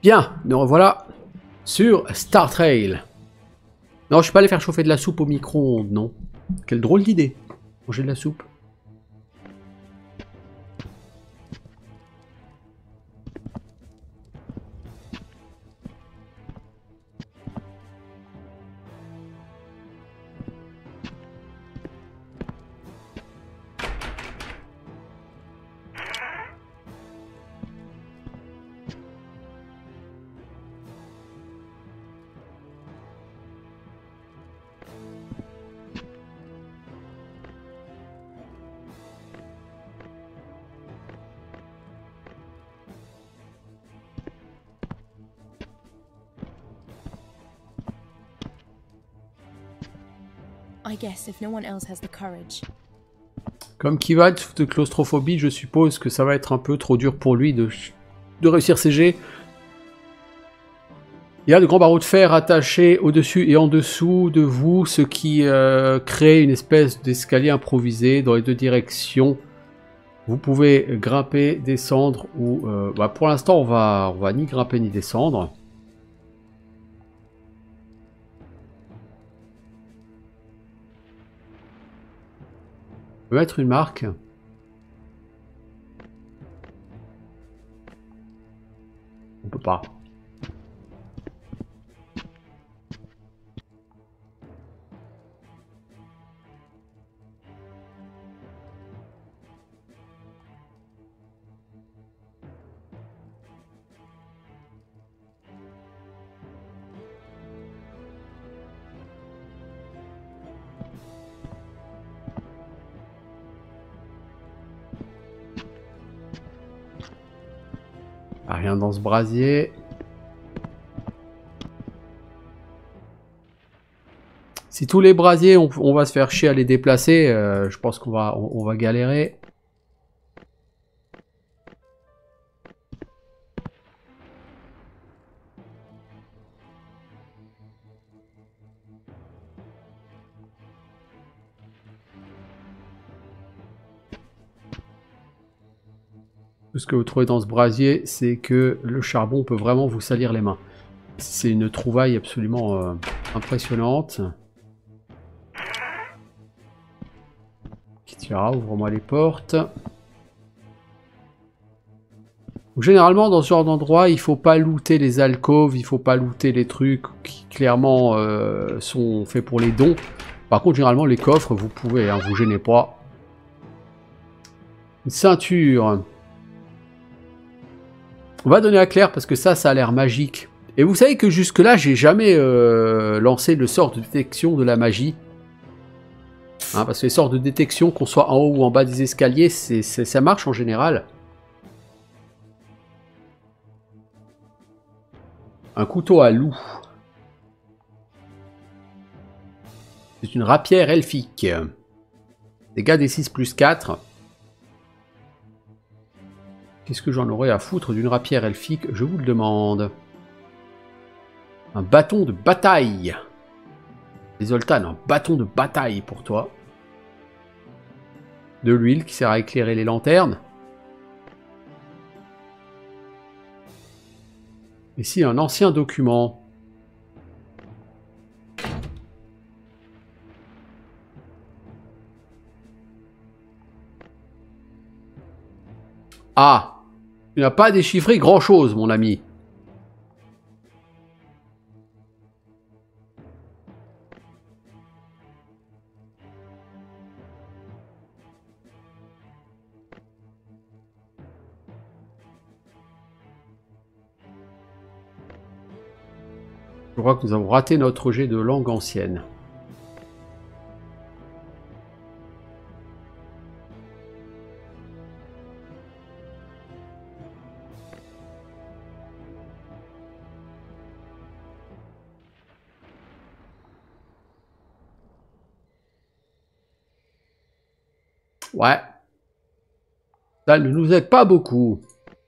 Bien, nous revoilà sur Star Trail. Non, je suis pas allé faire chauffer de la soupe au micro-ondes, non. Quelle drôle d'idée, manger de la soupe. I guess if no one else has the courage. Comme Kival souffre de claustrophobie, je suppose que ça va être un peu trop dur pour lui de réussir ses jets. Il y a de grands barreaux de fer attachés au-dessus et en dessous de vous, ce qui crée une espèce d'escalier improvisé dans les deux directions. Vous pouvez grimper, descendre ou... pour l'instant, on va ni grimper ni descendre. On peut mettre une marque. On peut pas. Rien dans ce brasier. Si tous les brasiers, on va se faire chier à les déplacer, je pense qu'on va galérer. Tout ce que vous trouvez dans ce brasier, c'est que le charbon peut vraiment vous salir les mains. C'est une trouvaille absolument impressionnante. Kitira, ouvre-moi les portes. Généralement, dans ce genre d'endroit, il faut pas looter les alcôves, il faut pas looter les trucs qui clairement sont faits pour les dons. Par contre, généralement, les coffres, vous pouvez, hein, vous gênez pas. Une ceinture. On va donner à Claire parce que ça a l'air magique. Et vous savez que jusque-là, j'ai jamais lancé le sort de détection de la magie. Hein, parce que les sorts de détection, qu'on soit en haut ou en bas des escaliers, ça marche en général. Un couteau à loup. C'est une rapière elfique. Dégâts des 6 plus 4. Qu'est-ce que j'en aurais à foutre d'une rapière elfique? Je vous le demande. Un bâton de bataille. Les Zoltan, un bâton de bataille pour toi. De l'huile qui sert à éclairer les lanternes. Ici, un ancien document. Ah! Tu n'as pas déchiffré grand-chose, mon ami. Je crois que nous avons raté notre jet de langue ancienne. Ouais. Ça ne nous aide pas beaucoup.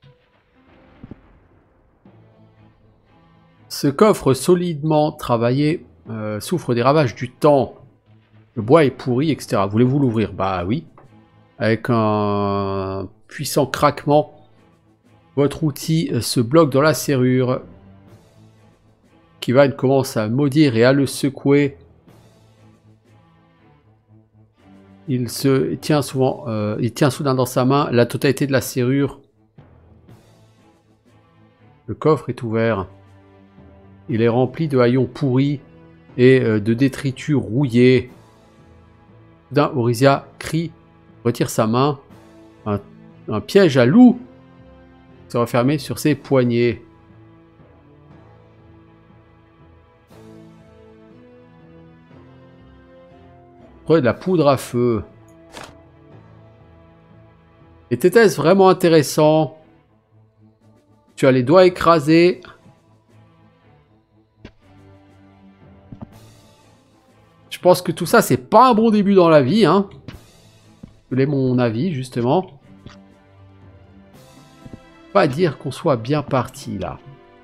Ce coffre solidement travaillé souffre des ravages du temps. Le bois est pourri, etc. Voulez-vous l'ouvrir? Bah oui. Avec un puissant craquement, Votre outil se bloque dans la serrure. Kivan commence à maudire et à le secouer. Il tient soudain dans sa main la totalité de la serrure. Le coffre est ouvert. Il est rempli de haillons pourris et de détritus rouillés. Soudain, Orisia crie, retire sa main. Un piège à loup se refermé sur ses poignets. Prenez de la poudre à feu. Était-ce vraiment intéressant? Tu as les doigts écrasés. Je pense que tout ça, c'est pas un bon début dans la vie, hein. Quel est mon avis, justement? Pas dire qu'on soit bien parti, là.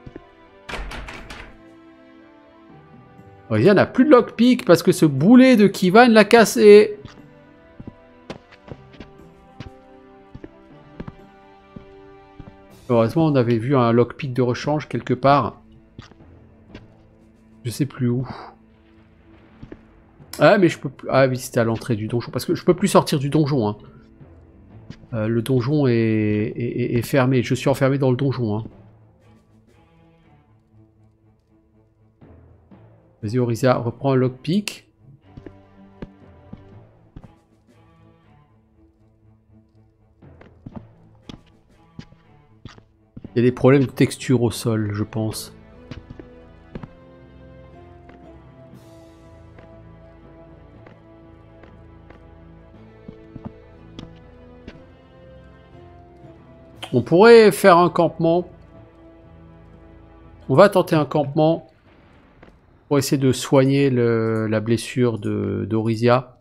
Orisia n'a plus de lockpick parce que ce boulet de Kivan l'a cassé. Heureusement, on avait vu un lockpick de rechange quelque part. Je sais plus où. Ah, mais je peux plus... Ah oui, c'était à l'entrée du donjon. Parce que je peux plus sortir du donjon. Hein. Le donjon est fermé. Je suis enfermé dans le donjon. Hein. Vas-y, Orisia, reprends un lockpick. Il y a des problèmes de texture au sol, je pense. On pourrait faire un campement. On va tenter un campement pour essayer de soigner la blessure d'Orisia.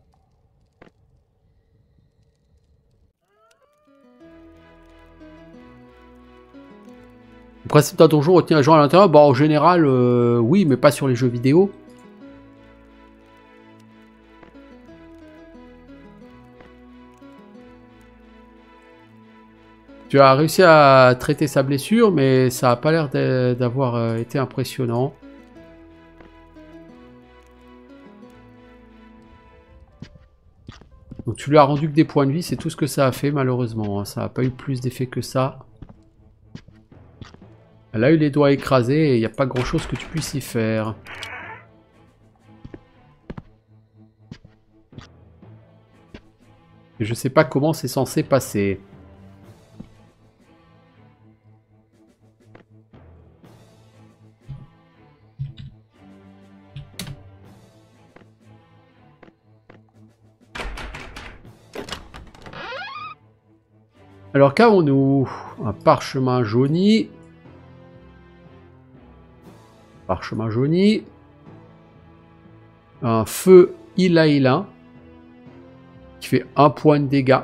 Le principe d'un donjon retient les gens à l'intérieur, bah en général, oui, mais pas sur les jeux vidéo. Tu as réussi à traiter sa blessure, mais ça n'a pas l'air d'avoir été impressionnant. Donc tu lui as rendu que des points de vie, c'est tout ce que ça a fait malheureusement. Hein. Ça n'a pas eu plus d'effet que ça. Elle a eu les doigts écrasés et il n'y a pas grand chose que tu puisses y faire. Et je sais pas comment c'est censé passer. Alors qu'avons-nous? Un parchemin jauni. Parchemin jauni. Un feu Ilaïlin. Qui fait 1 point de dégâts.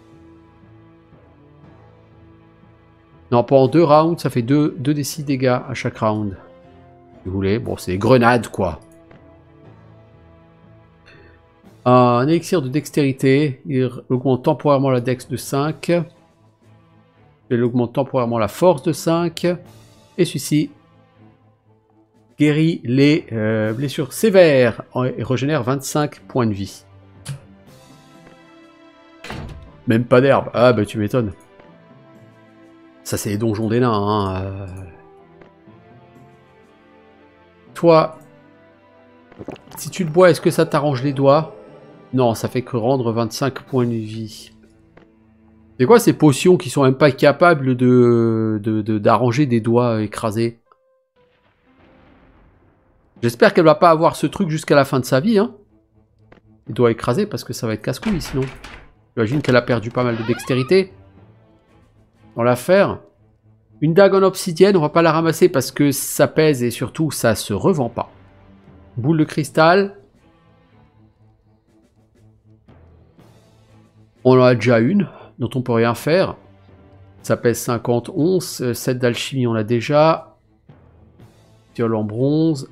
Non, pendant 2 rounds, ça fait 2 des 6 dégâts à chaque round. Si vous voulez. Bon, c'est des grenades, quoi. Un élixir de dextérité. Il augmente temporairement la dex de 5. Il augmente temporairement la force de 5. Et celui-ci guérit les blessures sévères et régénère 25 points de vie. Même pas d'herbe. Ah bah tu m'étonnes. Ça c'est les donjons des nains. Hein. Toi, si tu le bois, est-ce que ça t'arrange les doigts? Non, ça fait que rendre 25 points de vie. C'est quoi ces potions qui sont même pas capables d'arranger des doigts écrasés? J'espère qu'elle va pas avoir ce truc jusqu'à la fin de sa vie. Hein. Les doigts écrasés parce que ça va être casse-couille sinon. J'imagine qu'elle a perdu pas mal de dextérité dans l'affaire. Une dague en obsidienne, on va pas la ramasser parce que ça pèse et surtout ça se revend pas. Boule de cristal. On en a déjà une, dont on peut rien faire. Ça pèse 50 onces. 7 d'alchimie, on l'a déjà. Fiole en bronze.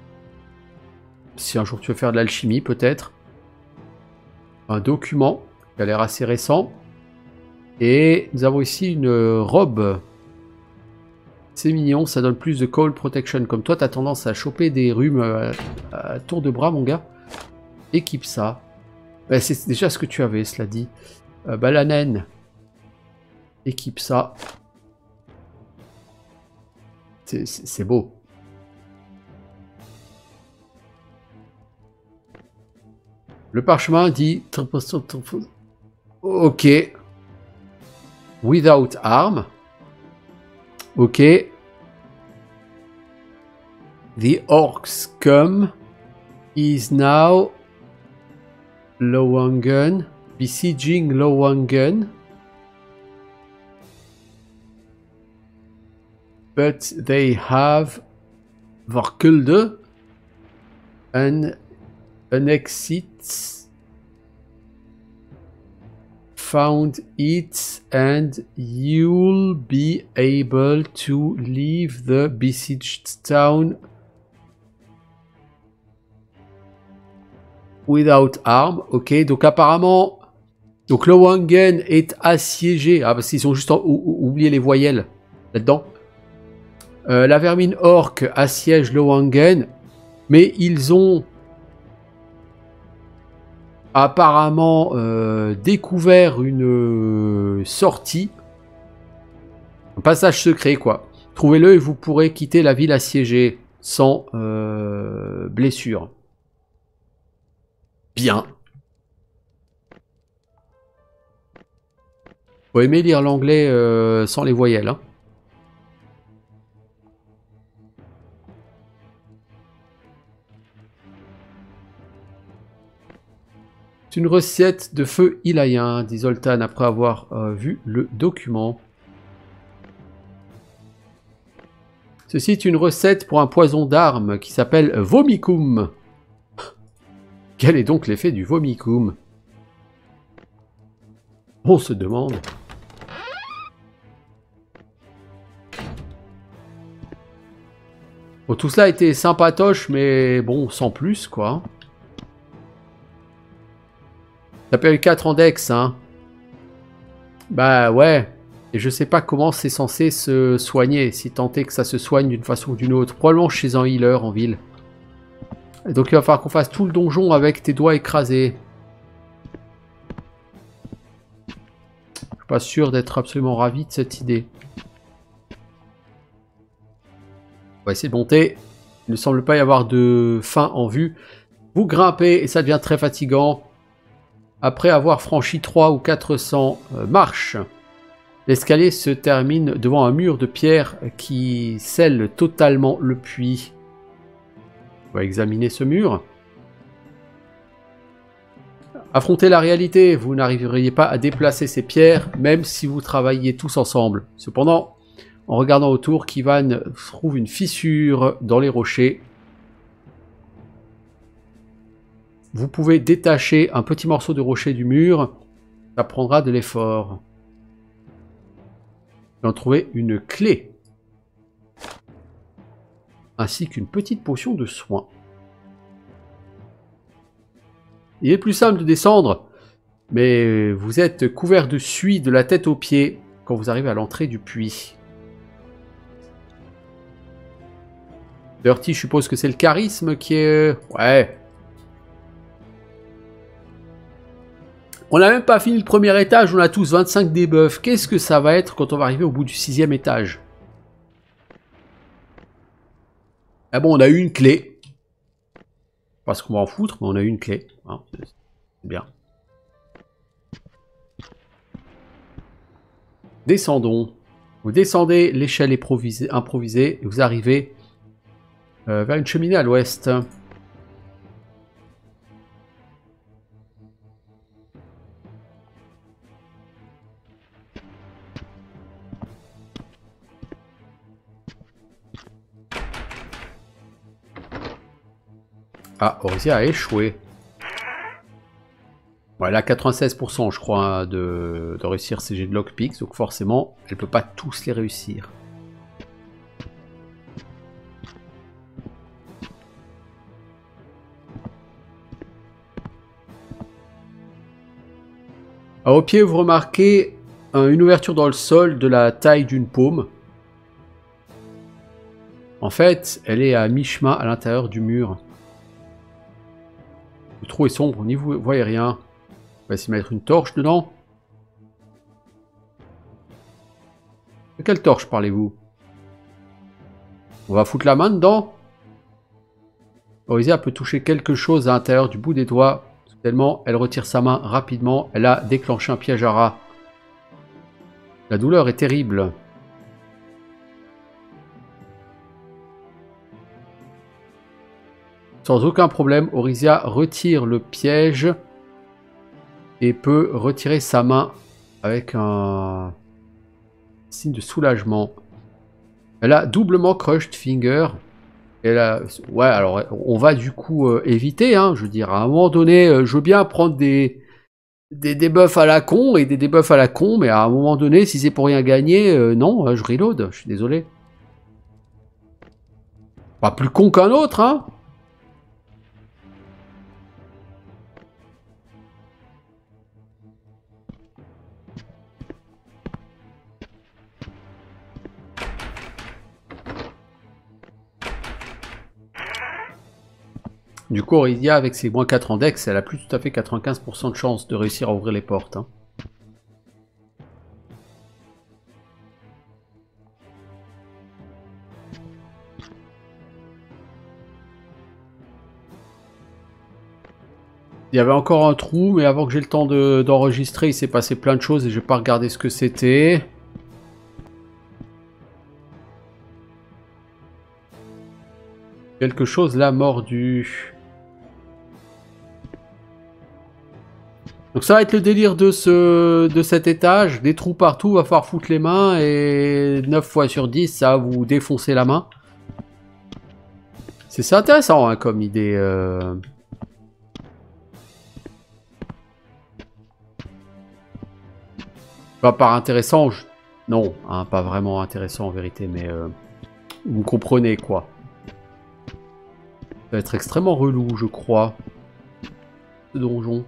Si un jour tu veux faire de l'alchimie, peut-être. Un document. qui a l'air assez récent. Et nous avons ici une robe. C'est mignon, ça donne plus de cold protection. Comme toi, tu as tendance à choper des rhumes à tour de bras, mon gars. Équipe ça. Ben, c'est déjà ce que tu avais, cela dit. Bah, la naine. Équipe ça. C'est beau. Le parchemin dit... Ok. Without arm. Ok. The orcs come. Is now Lowangen. Besieging Lowangen. But they have Varkulde and an exit found it and you'll be able to leave the besieged town without harm. Ok, donc apparemment, donc Lowangen est assiégé. Ah, parce qu'ils ont juste oublié les voyelles là-dedans. La vermine orque assiège Lowangen, mais ils ont apparemment découvert une sortie, un passage secret quoi. Trouvez-le et vous pourrez quitter la ville assiégée sans blessure. Bien. Faut aimer lire l'anglais sans les voyelles, hein. C'est une recette de feu ilaïen, dit Zoltan après avoir vu le document. Ceci est une recette pour un poison d'armes qui s'appelle Vomicum. Quel est donc l'effet du Vomicum? On se demande. Bon, tout cela a été sympatoche, mais bon, sans plus, quoi. T'as perdu 4 en dex, hein. Bah ouais. Et je sais pas comment c'est censé se soigner, si tant est que ça se soigne d'une façon ou d'une autre. Probablement chez un healer en ville. Et donc il va falloir qu'on fasse tout le donjon avec tes doigts écrasés. Je suis pas sûr d'être absolument ravi de cette idée. On va essayer de monter. Il ne semble pas y avoir de fin en vue. Vous grimpez et ça devient très fatigant. Après avoir franchi 300 ou 400 marches, l'escalier se termine devant un mur de pierre qui scelle totalement le puits. On va examiner ce mur. Affrontez la réalité, vous n'arriveriez pas à déplacer ces pierres, même si vous travailliez tous ensemble. Cependant, en regardant autour, Kivan trouve une fissure dans les rochers. Vous pouvez détacher un petit morceau de rocher du mur. Ça prendra de l'effort. Et en trouver une clé. Ainsi qu'une petite potion de soin. Il est plus simple de descendre, mais vous êtes couvert de suie de la tête aux pieds quand vous arrivez à l'entrée du puits. Dirty, je suppose que c'est le charisme qui est... Ouais. On n'a même pas fini le premier étage, on a tous 25 debuffs. Qu'est-ce que ça va être quand on va arriver au bout du 6e étage? Ah bon, on a eu une clé. Pas ce qu'on va en foutre, mais on a eu une clé. Hein, c'est bien. Descendons. Vous descendez l'échelle improvisée et vous arrivez vers une cheminée à l'ouest. Ah, Orzia a échoué. Ouais, elle a 96% je crois hein, de réussir ses jets de lockpicks, donc forcément elle peut pas tous les réussir. Alors, au pied, vous remarquez une ouverture dans le sol de la taille d'une paume. En fait, elle est à mi-chemin à l'intérieur du mur. Le trou est sombre, n'y voyez rien. On va essayer de mettre une torche dedans. De quelle torche parlez-vous? On va foutre la main dedans. Orizia peut toucher quelque chose à l'intérieur du bout des doigts. Soudainement, elle retire sa main rapidement. Elle a déclenché un piège à rat. La douleur est terrible. Sans aucun problème, Orizia retire le piège et peut retirer sa main avec un signe de soulagement. Elle a doublement crushed finger. Elle a... Ouais, alors on va du coup éviter, hein, je veux dire, à un moment donné, je veux bien prendre des debuffs à la con et des debuffs à la con, mais à un moment donné, si c'est pour rien gagner, non, je reload, je suis désolé. Pas plus con qu'un autre, hein. Du coup, Aurélia, avec ses moins 4 en dex, elle a plus tout à fait 95% de chance de réussir à ouvrir les portes. Hein. Il y avait encore un trou, mais avant que j'ai le temps d'enregistrer, il s'est passé plein de choses et je vais pas regarder ce que c'était. Quelque chose l'a mordu. Donc ça va être le délire de cet étage. Des trous partout, va falloir foutre les mains et 9 fois sur 10, ça va vous défoncer la main. C'est intéressant hein, comme idée. Pas par intéressant, non, hein, pas vraiment intéressant en vérité, mais vous comprenez quoi. Ça va être extrêmement relou, je crois, ce donjon.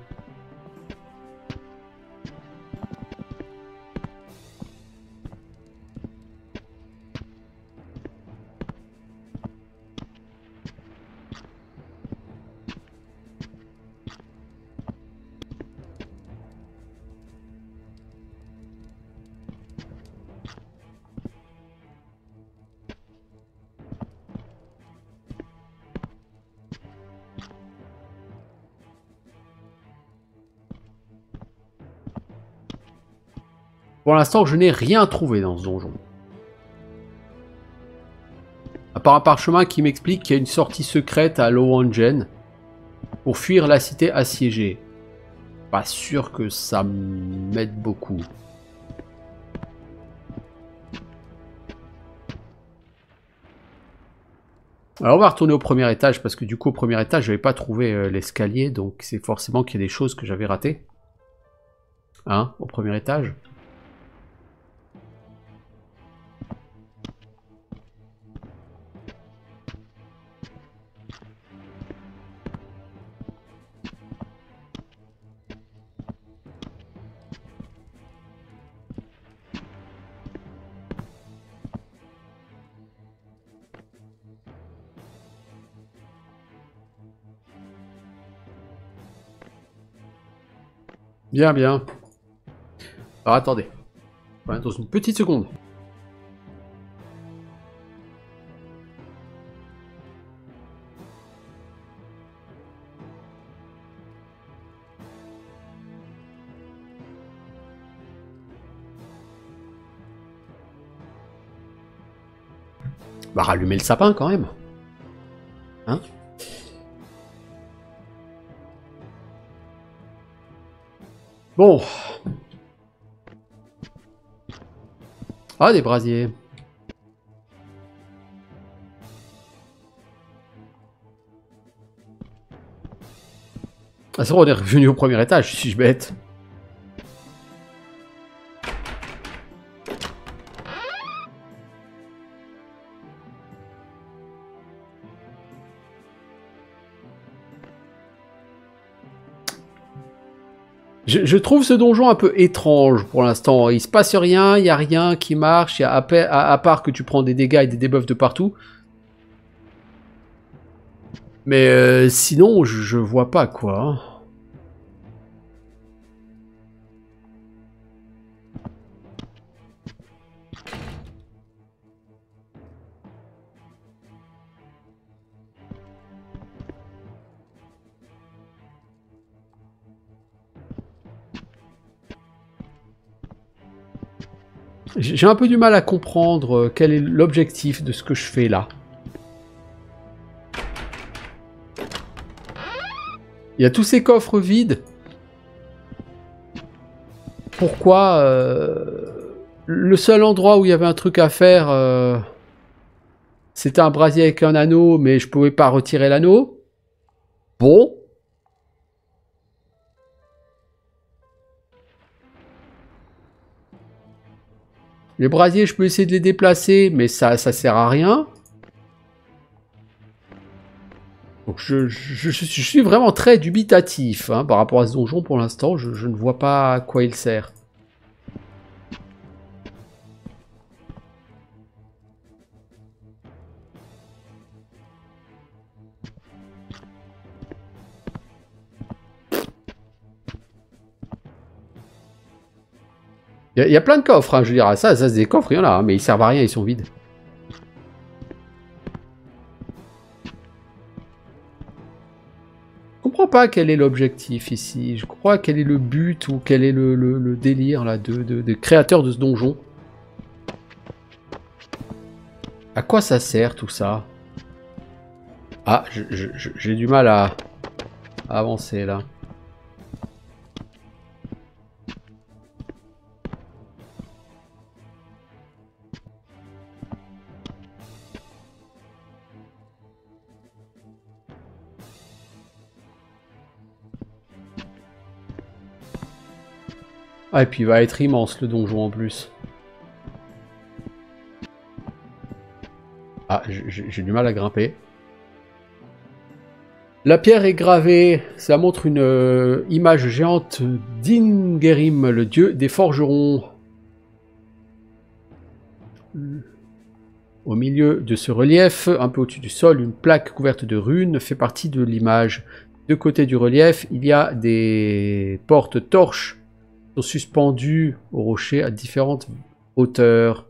Pour l'instant, je n'ai rien trouvé dans ce donjon. À part un parchemin qui m'explique qu'il y a une sortie secrète à Lowangen pour fuir la cité assiégée. Pas sûr que ça m'aide beaucoup. Alors on va retourner au premier étage parce que du coup au premier étage je n'avais pas trouvé l'escalier, donc c'est forcément qu'il y a des choses que j'avais ratées. Hein, au premier étage. Bien, bien. Alors attendez. Dans une petite seconde. Bah rallumer le sapin quand même. Hein? Bon. Ah, des brasiers. Ah, c'est vrai, on est revenu au premier étage, suis-je bête? Je trouve ce donjon un peu étrange pour l'instant. Il se passe rien, il n'y a rien qui marche, à part que tu prends des dégâts et des debuffs de partout. Mais sinon, je vois pas quoi. J'ai un peu du mal à comprendre quel est l'objectif de ce que je fais là. Il y a tous ces coffres vides. Pourquoi le seul endroit où il y avait un truc à faire, c'était un brasier avec un anneau, mais je pouvais pas retirer l'anneau. Bon. Les brasiers, je peux essayer de les déplacer, mais ça sert à rien. Donc je suis vraiment très dubitatif hein, par rapport à ce donjon pour l'instant. Je ne vois pas à quoi il sert. Il y a plein de coffres, hein, je veux dire. Ça c'est des coffres, il y en a, hein, mais ils servent à rien, ils sont vides. Je comprends pas quel est l'objectif ici. Je crois quel est le but ou quel est le délire là de créateur de ce donjon. À quoi ça sert tout ça? Ah, j'ai du mal à avancer là. Ah, et puis il va être immense le donjon en plus. Ah, j'ai du mal à grimper. La pierre est gravée, ça montre une image géante d'Ingerim, le dieu des forgerons. Au milieu de ce relief, un peu au-dessus du sol, une plaque couverte de runes fait partie de l'image. De côté du relief, il y a des portes-torches suspendues au rocher à différentes hauteurs.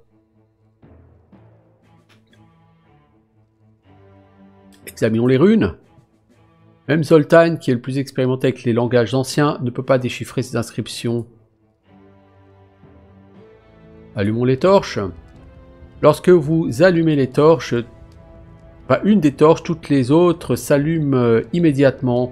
Examinons les runes. Même Zoltan, qui est le plus expérimenté avec les langages anciens, ne peut pas déchiffrer ces inscriptions. Allumons les torches. Lorsque vous allumez les torches, pas une des torches, toutes les autres s'allument immédiatement.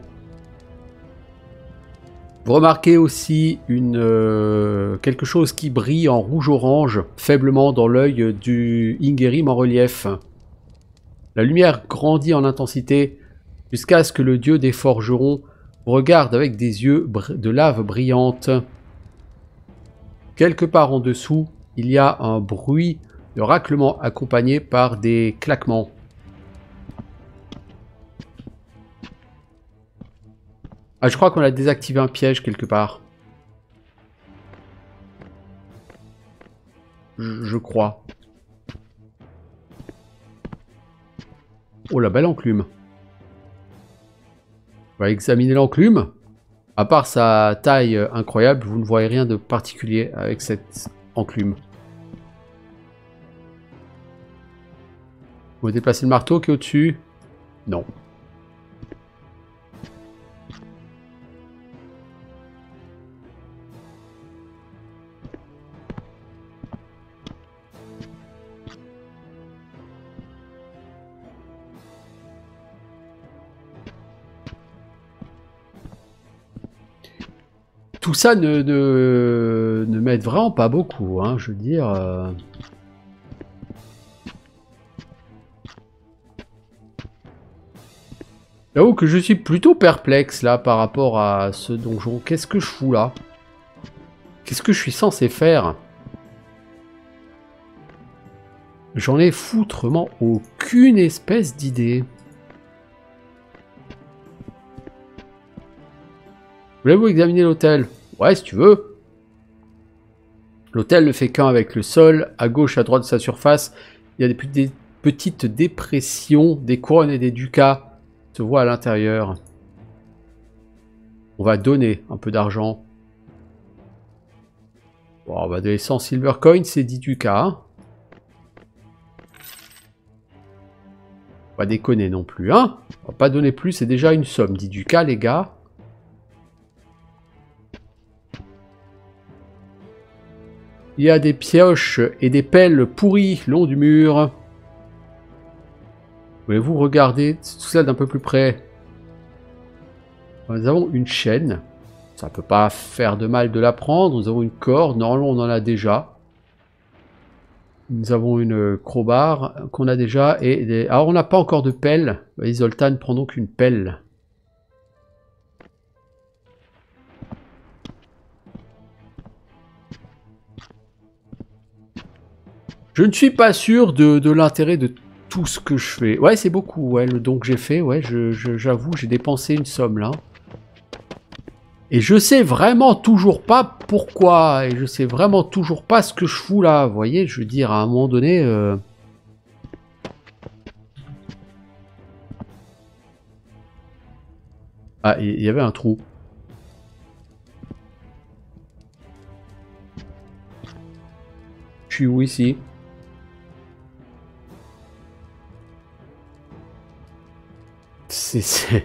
Vous remarquez aussi quelque chose qui brille en rouge-orange, faiblement dans l'œil du Ingerim en relief. La lumière grandit en intensité jusqu'à ce que le dieu des forgerons regarde avec des yeux de lave brillante. Quelque part en dessous, il y a un bruit de raclement accompagné par des claquements. Ah, je crois qu'on a désactivé un piège quelque part. Je crois. Oh, la belle enclume. On va examiner l'enclume. À part sa taille incroyable, vous ne voyez rien de particulier avec cette enclume. Vous déplacez le marteau qui est au-dessus? Non. Tout ça ne m'aide vraiment pas beaucoup, hein, je veux dire. J'avoue que je suis plutôt perplexe là par rapport à ce donjon. Qu'est-ce que je fous là? Qu'est-ce que je suis censé faire? J'en ai foutrement aucune espèce d'idée. Voulez-vous examiner l'hôtel? Ouais, si tu veux. L'hôtel ne fait qu'un avec le sol. À gauche, à droite de sa surface, il y a des petites dépressions, des couronnes et des ducats se voient à l'intérieur. On va donner un peu d'argent. Bon, on va donner 100 silver coins, c'est 10 ducats. Hein. Pas déconner non plus, hein. On va pas donner plus, c'est déjà une somme. 10 ducats, les gars. Il y a des pioches et des pelles pourries le long du mur. Voulez-vous regarder tout ça d'un peu plus près? Nous avons une chaîne. Ça peut pas faire de mal de la prendre. Nous avons une corde. Normalement, on en a déjà. Nous avons une crowbar qu'on a déjà. Et alors, on n'a pas encore de pelle. Vas-y, Zoltan, prends donc une pelle. Je ne suis pas sûr de l'intérêt de tout ce que je fais. Ouais, c'est beaucoup, ouais, le don que j'ai fait. Ouais, j'avoue, j'ai dépensé une somme, là. Et je sais vraiment toujours pas pourquoi. Et je sais vraiment toujours pas ce que je fous, là. Vous voyez, je veux dire, à un moment donné... Ah, il y avait un trou. Je suis où, ici? C'est...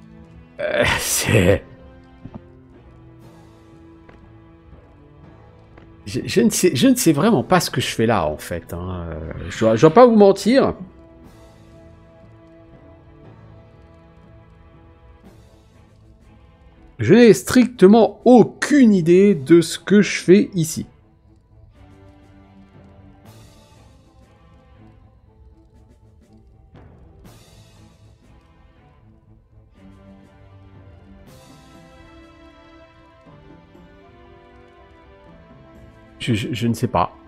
Je ne sais vraiment pas ce que je fais là, en fait. Hein. Je dois pas vous mentir. Je n'ai strictement aucune idée de ce que je fais ici. Je ne sais pas.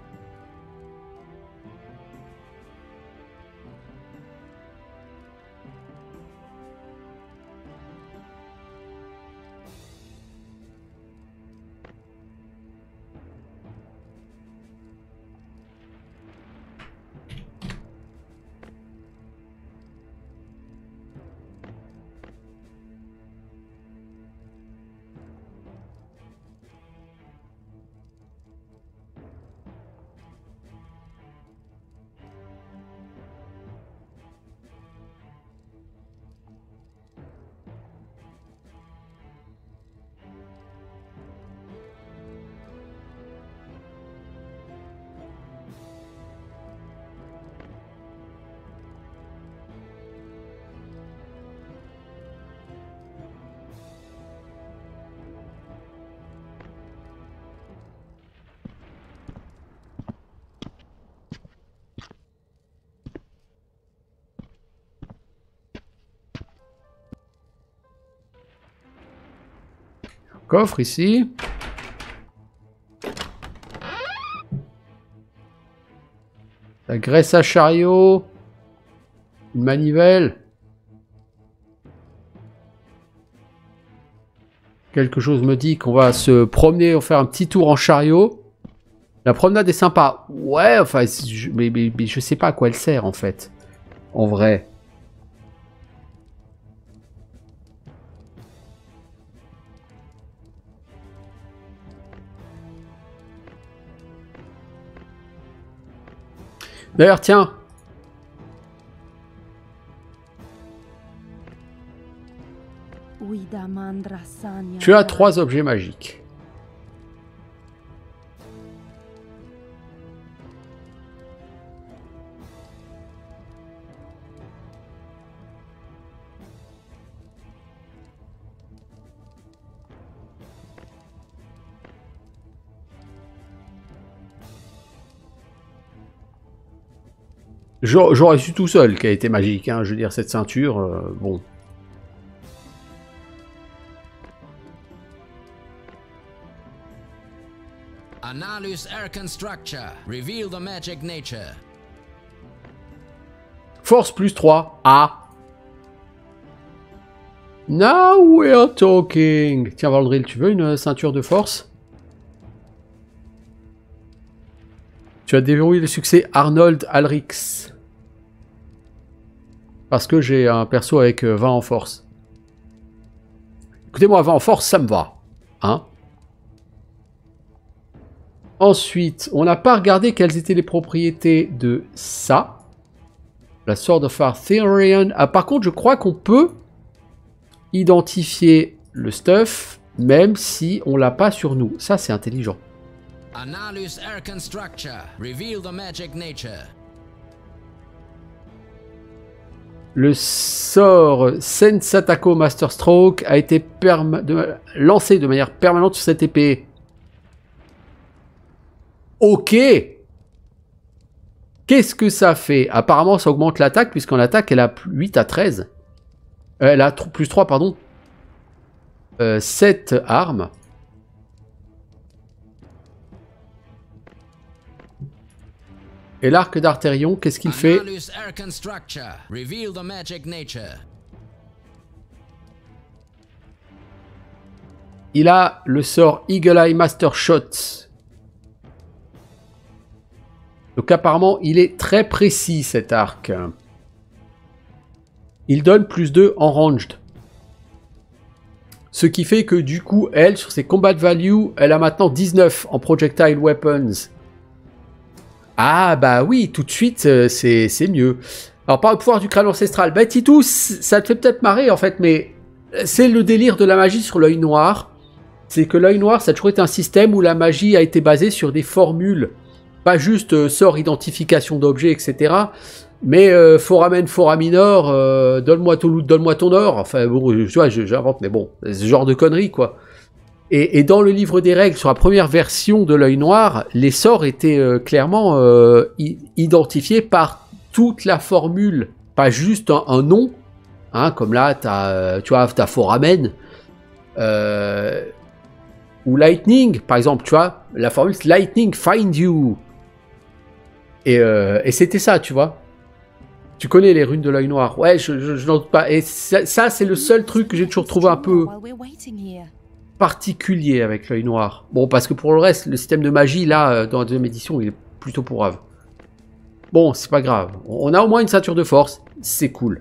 Coffre ici. La graisse à chariot. Une manivelle. Quelque chose me dit qu'on va se promener, on va faire un petit tour en chariot. La promenade est sympa. Ouais, enfin, mais je sais pas à quoi elle sert en fait. En vrai. D'ailleurs, tiens. Tu as 3 objets magiques. J'aurais su tout seul qu'elle était magique, hein. Je veux dire, cette ceinture, bon. Analyse Arcane Structure. Reveal the magic nature. Force plus 3. Ah. Now we're talking. Tiens, Valdril, tu veux une ceinture de force? Tu as déverrouillé le succès Arnold Alrix. Parce que j'ai un perso avec 20 en force. Écoutez-moi, 20 en force, ça me va. Hein? Ensuite, on n'a pas regardé quelles étaient les propriétés de ça. La Sword of Arthurian. Ah, par contre, je crois qu'on peut identifier le stuff, même si on l'a pas sur nous. Ça, c'est intelligent. Analyse Arcane Structure. Reveal the magic nature. Le sort Sensatako Masterstroke a été lancé de manière permanente sur cette épée. Ok. Qu'est-ce que ça fait? Apparemment, ça augmente l'attaque, puisqu'en attaque, elle a 8 à 13. Elle a plus 3, pardon. 7 armes. Et l'arc d'Arthérion, qu'est-ce qu'il fait? Analyse Arcane Structure. Reveal the magic nature. Il a le sort Eagle Eye Master Shot. Donc apparemment, il est très précis cet arc. Il donne plus 2 en ranged. Ce qui fait que du coup, elle, sur ses combat value, elle a maintenant 19 en projectile weapons. Ah bah oui, tout de suite, c'est mieux. Alors par le pouvoir du crâne ancestral, bah Titus, ça te fait peut-être marrer en fait, mais c'est le délire de la magie sur l'œil noir. C'est que l'œil noir, ça a toujours été un système où la magie a été basée sur des formules. Pas juste sort identification d'objets, etc. Mais foramen, foraminor, donne-moi ton loot, donne-moi ton or. Enfin bon, tu vois, j'invente, mais bon, c'est ce genre de conneries quoi. Et dans le livre des règles, sur la première version de l'œil noir, les sorts étaient clairement identifiés par toute la formule, pas juste un nom, hein, comme là, tu vois, t'as foramen, ou lightning, par exemple, tu vois, la formule c'est lightning find you, et c'était ça, tu vois. Tu connais les runes de l'œil noir, ouais, je n'en doute pas, et ça c'est le seul truc que j'ai toujours trouvé un peu particulier avec l'œil noir. Bon, parce que pour le reste, le système de magie, là, dans la deuxième édition, il est plutôt pourrave. Bon, c'est pas grave. On a au moins une ceinture de force. C'est cool.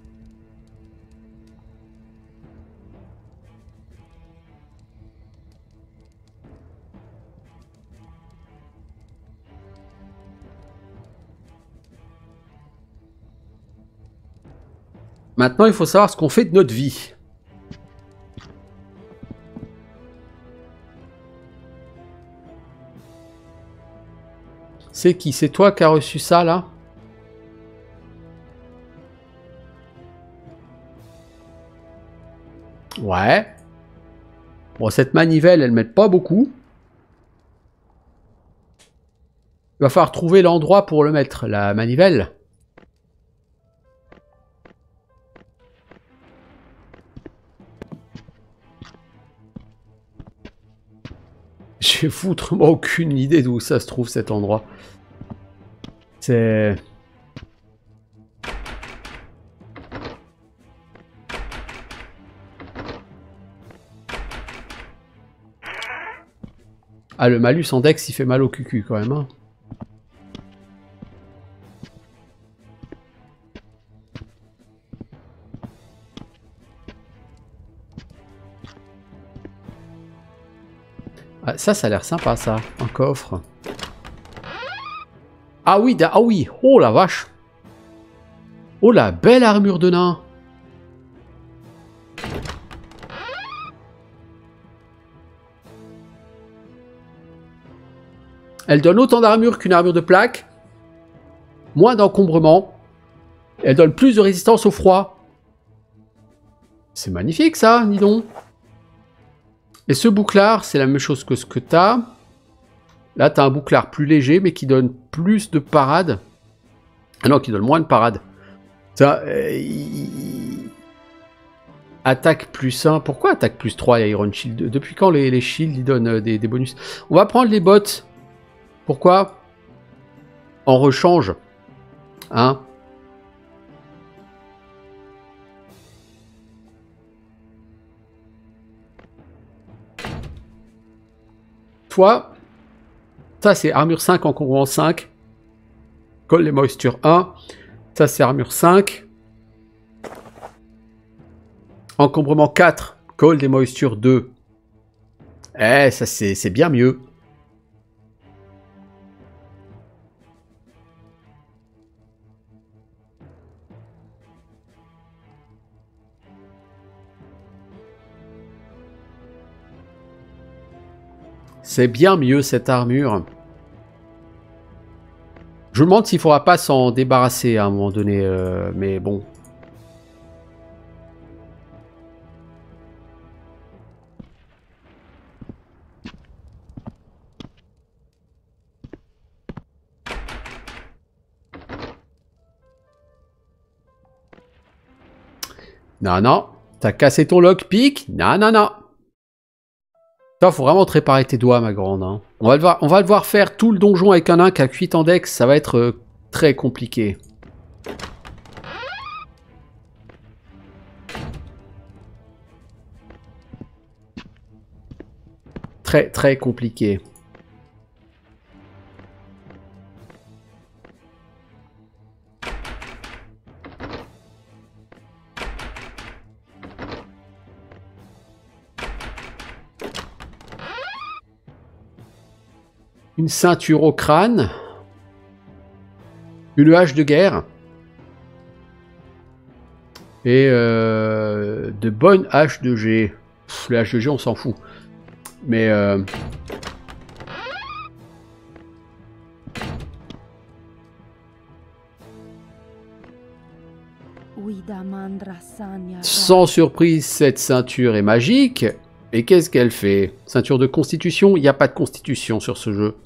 Maintenant, il faut savoir ce qu'on fait de notre vie. C'est qui? C'est toi qui as reçu ça, là? Ouais. Bon, cette manivelle, elle m'aide pas beaucoup. Il va falloir trouver l'endroit pour le mettre, la manivelle. J'ai foutrement aucune idée d'où ça se trouve cet endroit. C'est... Ah, le malus en dex, il fait mal au cucu quand même, hein. Ah, ça a l'air sympa, ça. Un coffre. Ah oui, ah oui. Oh la vache. Oh la belle armure de nain. Elle donne autant d'armure qu'une armure de plaque. Moins d'encombrement. Elle donne plus de résistance au froid. C'est magnifique ça, dis donc. Et ce bouclard, c'est la même chose que ce que tu as. Là, tu as un bouclard plus léger, mais qui donne plus de parade. Ah non, qui donne moins de parade. Ça, attaque plus 1. Pourquoi attaque plus 3 Iron Shield? Depuis quand les shields ils donnent des bonus? On va prendre les bottes. Pourquoi? En rechange. Hein? fois. Ça, c'est armure 5, encombrement 5. Colle les moistures 1. Ça, c'est armure 5. Encombrement 4. Colle des moistures 2. Eh, ça, c'est bien mieux. C'est bien mieux cette armure. Je me demande s'il ne faudra pas s'en débarrasser à un moment donné, mais bon. Non, non. T'as cassé ton lockpick? Non, non, non. Toi, faut vraiment te réparer tes doigts, ma grande. Hein. On va devoir faire tout le donjon avec un nain qui a 8 en dex. Ça va être très compliqué. Très, très compliqué. Une ceinture au crâne. Une hache de guerre. Et de bonnes haches de G. Pff, les haches de G, on s'en fout. Mais... sans surprise, cette ceinture est magique. Et qu'est-ce qu'elle fait? Ceinture de constitution? Il n'y a pas de constitution sur ce jeu.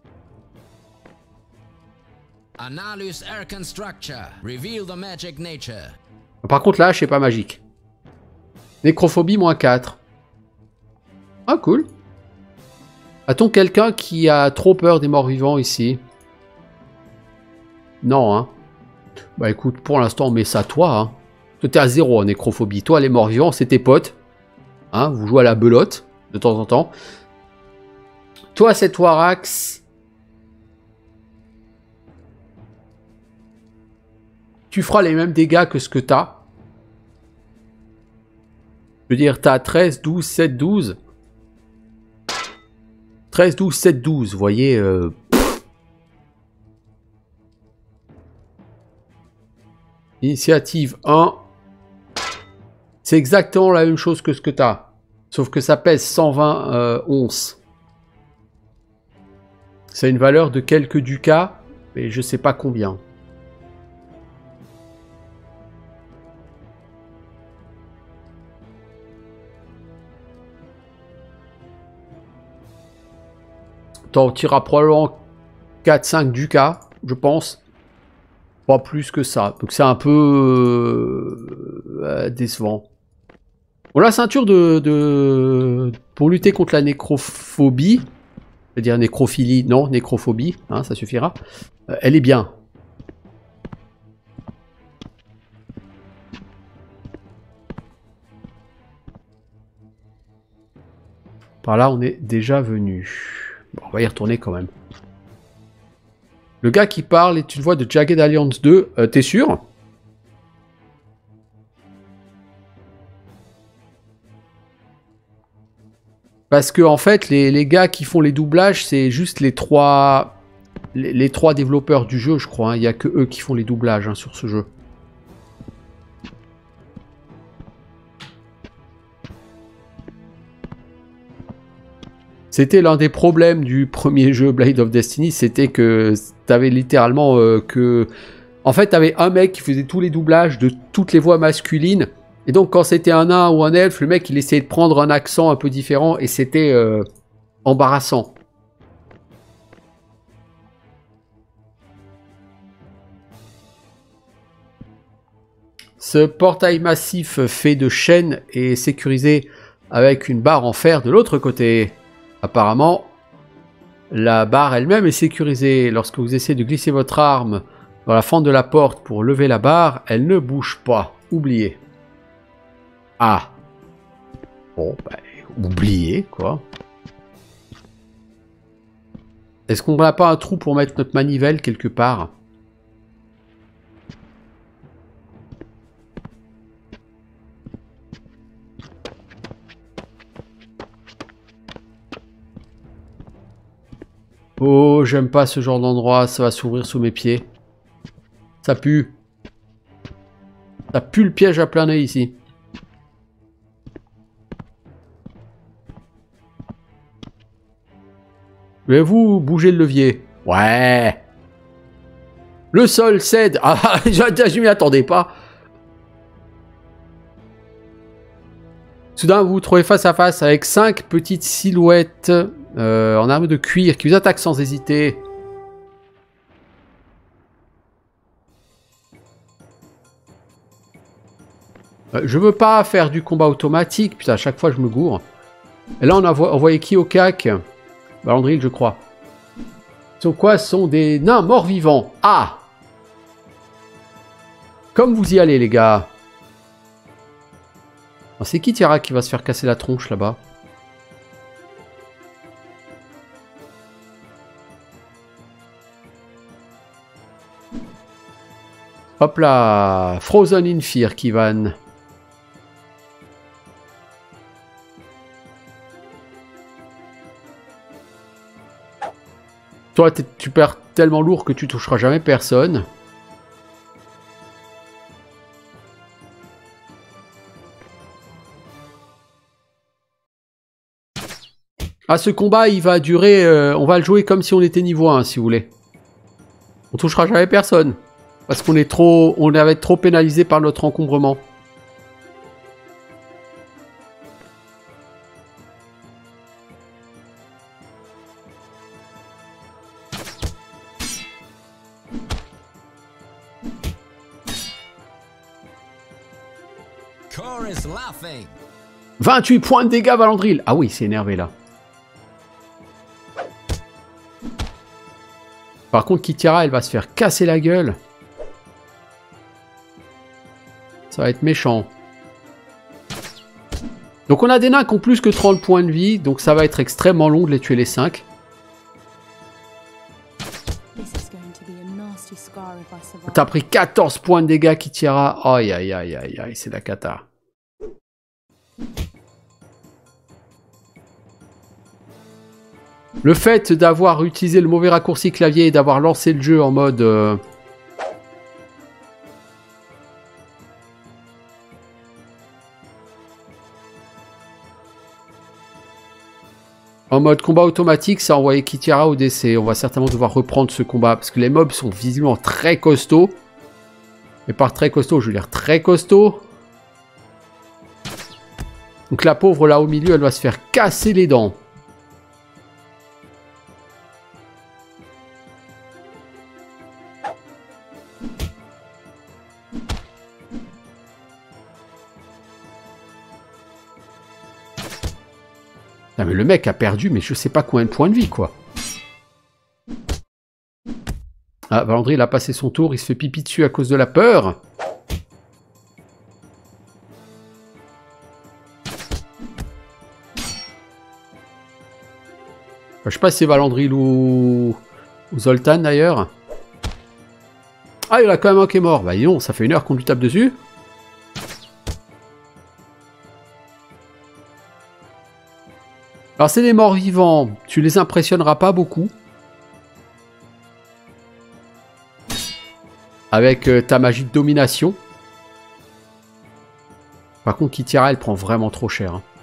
Analyse Arcane Structure. Reveal the magic nature. Par contre, la hache n'est pas magique. Nécrophobie, moins 4. Ah, cool. A-t-on quelqu'un qui a trop peur des morts vivants ici? Non, hein. Bah écoute, pour l'instant, on met ça toi. Hein. Toi, t'es à 0 en nécrophobie. Toi, les morts vivants, c'est tes potes. Hein, vous jouez à la belote, de temps en temps. Toi, c'est Warax. Tu feras les mêmes dégâts que ce que t'as. Je veux dire, t'as 13, 12, 7, 12. 13, 12, 7, 12, vous voyez. Initiative 1. C'est exactement la même chose que ce que t'as. Sauf que ça pèse 120 onces. C'est une valeur de quelques ducats, mais je sais pas combien. T'en tireras probablement 4-5 ducats, je pense. Pas plus que ça. Donc c'est un peu décevant. Bon, la ceinture pour lutter contre la nécrophobie, je veux dire nécrophilie, non, nécrophobie, hein, ça suffira. Elle est bien. Par là, on est déjà venu. Bon, on va y retourner quand même. Le gars qui parle est une voix de Jagged Alliance 2. T'es sûr? Parce que en fait, les gars qui font les doublages, c'est juste les trois développeurs du jeu, je crois. Hein. Il n'y a que eux qui font les doublages hein, sur ce jeu. C'était l'un des problèmes du premier jeu Blade of Destiny, c'était que t'avais littéralement que... En fait, t'avais un mec qui faisait tous les doublages de toutes les voix masculines. Et donc, quand c'était un nain ou un elfe, le mec, il essayait de prendre un accent un peu différent et c'était embarrassant. Ce portail massif fait de chaînes est sécurisé avec une barre en fer de l'autre côté. Apparemment, la barre elle-même est sécurisée. Lorsque vous essayez de glisser votre arme dans la fente de la porte pour lever la barre, elle ne bouge pas. Oubliez. Ah. Bon, bah, oubliez, quoi. Est-ce qu'on n'a pas un trou pour mettre notre manivelle quelque part? Oh, j'aime pas ce genre d'endroit, ça va s'ouvrir sous mes pieds. Ça pue. Ça pue le piège à plein nez ici. Voulez-vous bouger le levier? Ouais. Le sol cède. Ah, je m'y attendais pas. Soudain, vous vous trouvez face à face avec 5 petites silhouettes en armes de cuir qui vous attaquent sans hésiter. Je veux pas faire du combat automatique. Putain, à chaque fois, je me gourre. Et là, on a envoyé qui au cac? Valandril, je crois. Sont quoi? Sont des nains morts-vivants. Ah! Comme vous y allez, les gars. C'est qui Tiara qui va se faire casser la tronche là-bas? Hop là! Frozen in Fear, Kivan. Toi, tu perds tellement lourd que tu toucheras jamais personne. Ah, ce combat, il va durer... on va le jouer comme si on était niveau 1, si vous voulez. On touchera jamais personne. Parce qu'on est trop... on va être trop pénalisé par notre encombrement. Chorus laughing. 28 points de dégâts, Valandril. Ah oui, c'est énervé, là. Par contre, Kitiara, elle va se faire casser la gueule. Ça va être méchant. Donc on a des nains qui ont plus que 30 points de vie. Donc ça va être extrêmement long de les tuer les 5. T'as pris 14 points de dégâts, Kitiara. Aïe, aïe, aïe, aïe, aïe, c'est la cata. Le fait d'avoir utilisé le mauvais raccourci clavier et d'avoir lancé le jeu en mode... en mode combat automatique, ça a envoyé Kitiara au décès. On va certainement devoir reprendre ce combat parce que les mobs sont visiblement très costauds. Et par très costaud, je veux dire très costaud. Donc la pauvre là au milieu, elle va se faire casser les dents. Ah, mais le mec a perdu, mais je sais pas combien de points de vie, quoi. Ah, Valandry, il a passé son tour, il se fait pipi dessus à cause de la peur. Enfin, je sais pas si c'est Valandril ou Zoltan, d'ailleurs. Ah, il y en a quand même un qui est mort. Bah, non, ça fait 1 heure qu'on lui tape dessus. Alors, c'est des morts vivants. Tu les impressionneras pas beaucoup. Avec ta magie de domination. Par contre, Kitiara, elle prend vraiment trop cher. Hein.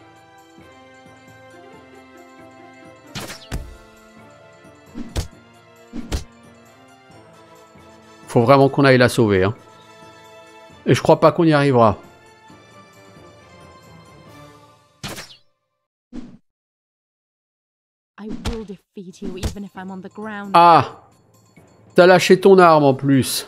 Faut vraiment qu'on aille la sauver. Hein. Et je crois pas qu'on y arrivera. Ah! T'as lâché ton arme en plus.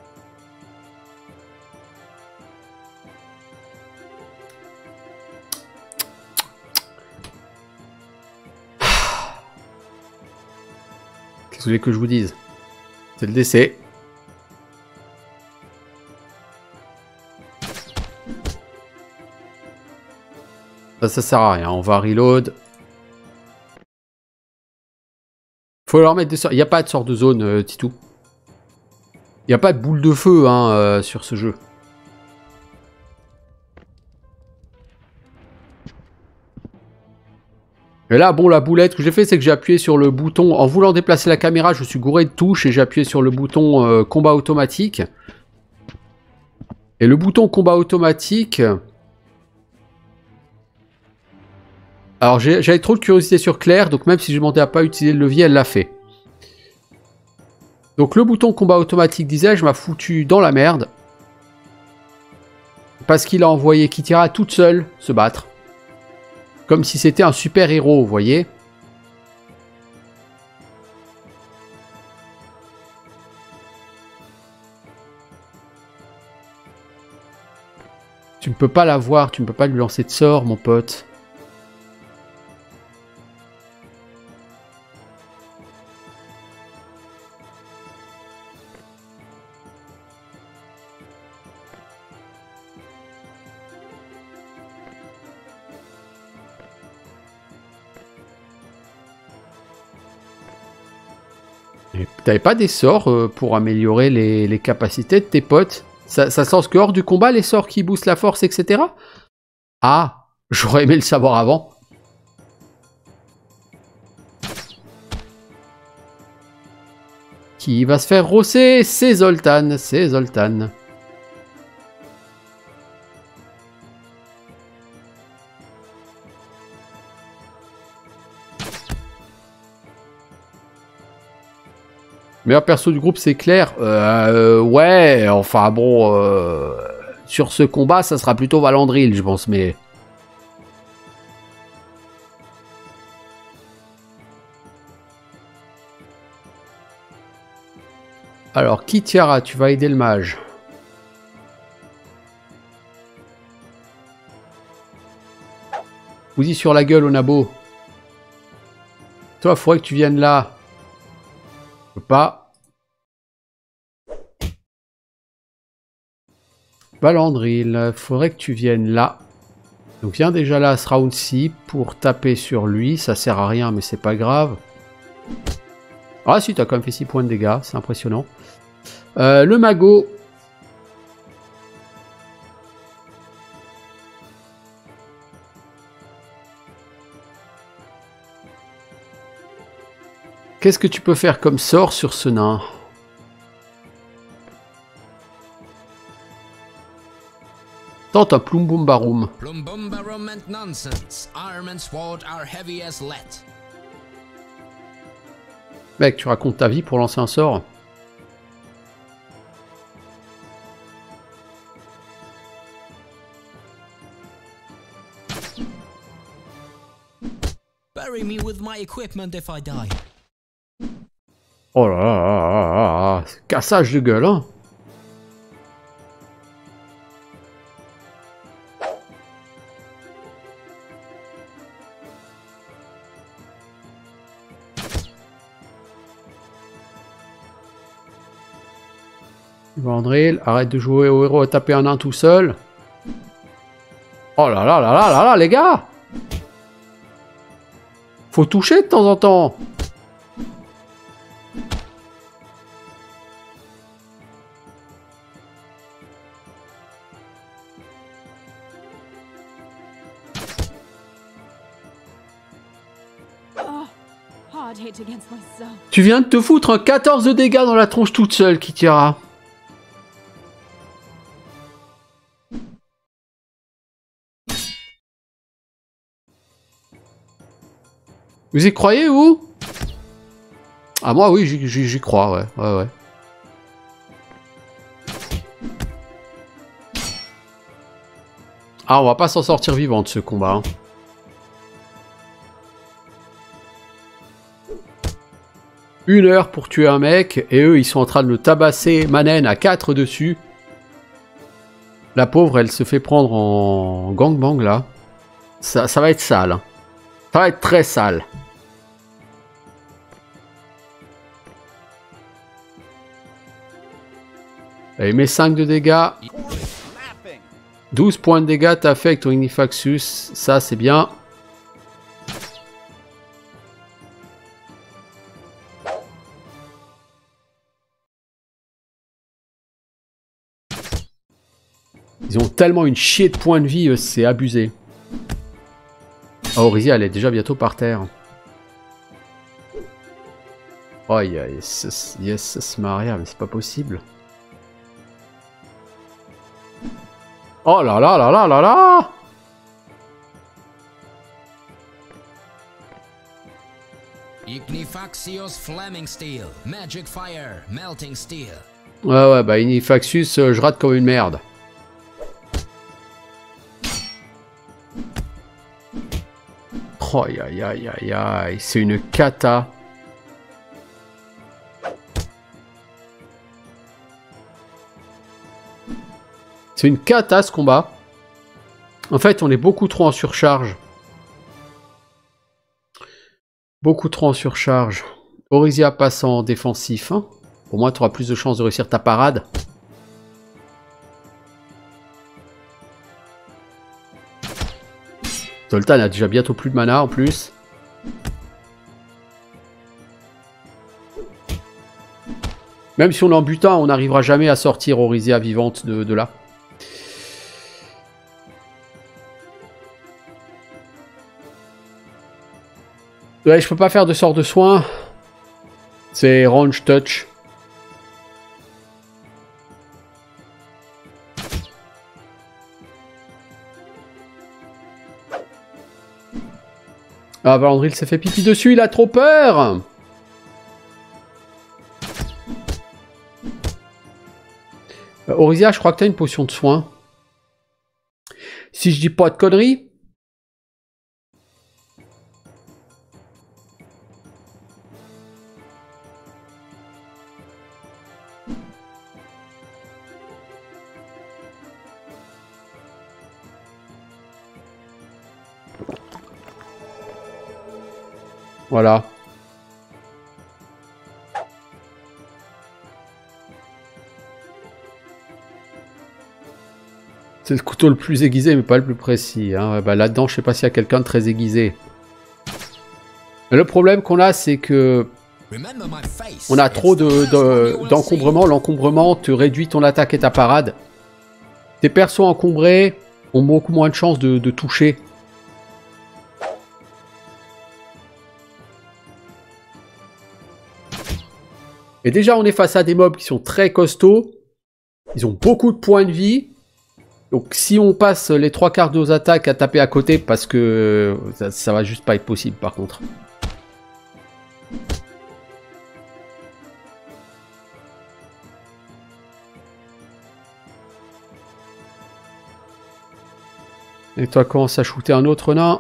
Qu'est-ce que vous voulez que je vous dise? C'est le décès. Ça sert à rien. On va reload. Faut leur mettre des sorts. Il n'y a pas de sort de zone, Titou. Il n'y a pas de boule de feu hein, sur ce jeu. Et là, bon, la boulette que j'ai fait, c'est que j'ai appuyé sur le bouton... En voulant déplacer la caméra, je me suis gouré de touches et j'ai appuyé sur le bouton combat automatique. Et le bouton combat automatique... Alors, j'avais trop de curiosité sur Claire, donc même si je demandais à pas utiliser le levier, elle l'a fait. Donc, le bouton combat automatique, disais-je, m'a foutu dans la merde. Parce qu'il a envoyé Kytira toute seule se battre. Comme si c'était un super héros, vous voyez. Tu ne peux pas la voir, tu ne peux pas lui lancer de sort, mon pote. T'avais pas des sorts pour améliorer les capacités de tes potes? Ça se lance que hors du combat, les sorts qui boostent la force, etc. Ah, j'aurais aimé le savoir avant. Qui va se faire rosser? C'est Zoltan, c'est Zoltan. Meilleur perso du groupe, c'est Claire. Ouais, enfin bon... sur ce combat, ça sera plutôt Valandril, je pense, mais... Alors, Kytira, tu vas aider le mage. Vous y sur la gueule, Onabo. Toi, il faudrait que tu viennes là. Je peux pas. Valandril, faudrait que tu viennes là. Donc viens déjà là à ce round-ci pour taper sur lui. Ça sert à rien, mais c'est pas grave. Ah si, t'as quand même fait 6 points de dégâts, c'est impressionnant. Le magot. Qu'est-ce que tu peux faire comme sort sur ce nain? Tente un Plumbumbarum. Plumbumbarum and nonsense. Arm and sword are heavy as lead. Mec, tu racontes ta vie pour lancer un sort? Bury me with my equipment if I die. Oh là là là là là, cassage de gueule, hein. Vandril, arrête de jouer au héros à taper un nain tout seul. Oh là là là là là là, les gars! Faut toucher de temps en temps. Tu viens de te foutre un 14 de dégâts dans la tronche toute seule, Kytira. Vous y croyez, vous? Ah, moi, oui, j'y crois, ouais. Ouais, ouais. Ah, on va pas s'en sortir vivant de ce combat. Hein. Une heure pour tuer un mec, et eux, ils sont en train de le tabasser Manen à 4 dessus. La pauvre, elle se fait prendre en gangbang, là. Ça va être sale. Hein. Ça va être très sale. Allez, mets 5 de dégâts. 12 points de dégâts, t'as fait avec ton Ignifaxus. Ça, c'est bien. Ils ont tellement une chier de points de vie, c'est abusé. Ah, Orisia, elle est déjà bientôt par terre. Oh, yes, Maria, mais c'est pas possible. Oh là là là là là là! Ignifaxios Flaming Steel, Magic Fire, Melting Steel. Ouais, bah Ignifaxius, je rate comme une merde. Oh, aïe, c'est une cata. C'est une cata ce combat. En fait, on est beaucoup trop en surcharge. Beaucoup trop en surcharge. Orisia passe en défensif. Hein. Pour moi, tu auras plus de chances de réussir ta parade. Zoltan a déjà bientôt plus de mana en plus. Même si on est en butin, on n'arrivera jamais à sortir Orisia vivante de là. Ouais, je peux pas faire de sort de soin. C'est range touch. Ah, Valandril s'est fait pipi dessus, il a trop peur. Orisia, je crois que t'as une potion de soin. Si je dis pas de conneries. Voilà. C'est le couteau le plus aiguisé, mais pas le plus précis. Hein. Bah, là-dedans, je sais pas s'il y a quelqu'un de très aiguisé. Mais le problème qu'on a, c'est que on a trop d'encombrement. L'encombrement te réduit ton attaque et ta parade. Tes persos encombrés ont beaucoup moins de chances de toucher. Et déjà, on est face à des mobs qui sont très costauds. Ils ont beaucoup de points de vie. Donc, si on passe les 3/4 de nos attaques à taper à côté, parce que ça va juste pas être possible, par contre. Et toi, commence à shooter un autre nain.